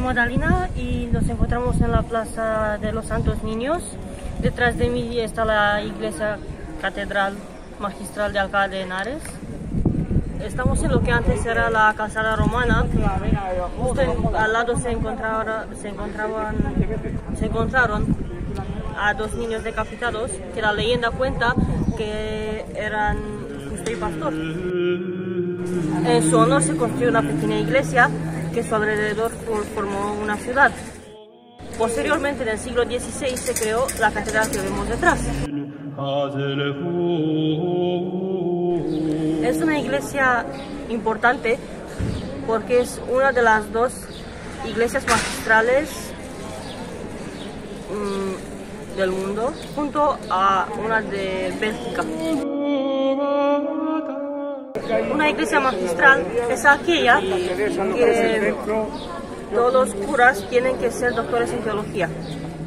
Magdalena y nos encontramos en la Plaza de los Santos Niños. Detrás de mí está la iglesia Catedral Magistral de Alcalá de Henares. Estamos en lo que antes era la calzada romana. Justo al lado se encontraron a dos niños decapitados, que la leyenda cuenta que eran justo y pastor. En su honor se construyó una pequeña iglesia que a su alrededor formó una ciudad. Posteriormente, en el siglo XVI, se creó la catedral que vemos detrás. Es una iglesia importante porque es una de las dos iglesias magistrales del mundo, junto a una de Bélgica. Una iglesia magistral es aquella que todos los curas tienen que ser doctores en teología.